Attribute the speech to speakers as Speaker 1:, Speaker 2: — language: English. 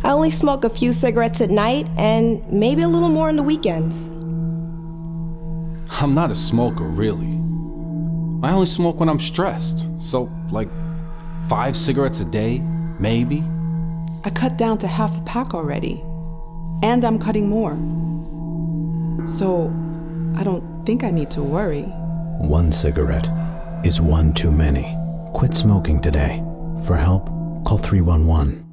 Speaker 1: I only smoke a few cigarettes at night and maybe a little more on the weekends.
Speaker 2: I'm not a smoker, really. I only smoke when I'm stressed, so like 5 cigarettes a day, maybe.
Speaker 3: I cut down to half a pack already, and I'm cutting more. So I don't think I need to worry.
Speaker 4: 1 cigarette is one too many. Quit smoking today. For help, call 311.